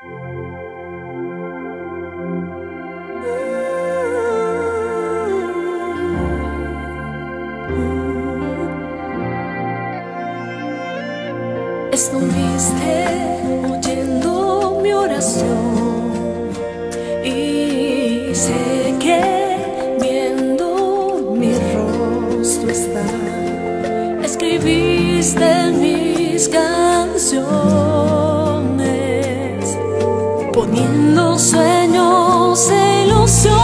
Estuviste oyendo mi oración y sé que viendo mi rostro está. Escribiste en mis canciones, poniendo sueños e ilusiones.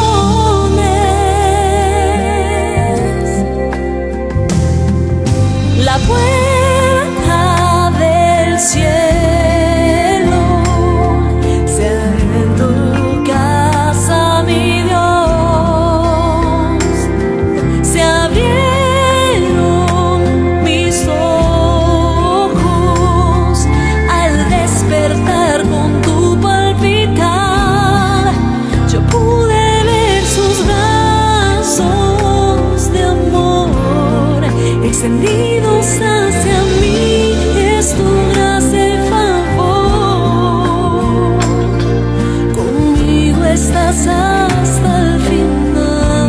La puerta del cielo se abre en tu casa, mi Dios. Se abrieron mis ojos al despertar con tu palpitar. Yo pude ver sus brazos de amor extendidos hacia mí. Es tu gracia y favor, conmigo estás hasta el final.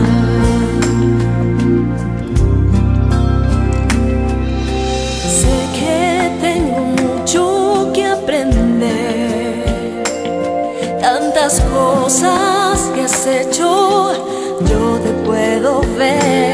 Sé que tengo mucho que aprender, tantas cosas que has hecho, yo te puedo ver.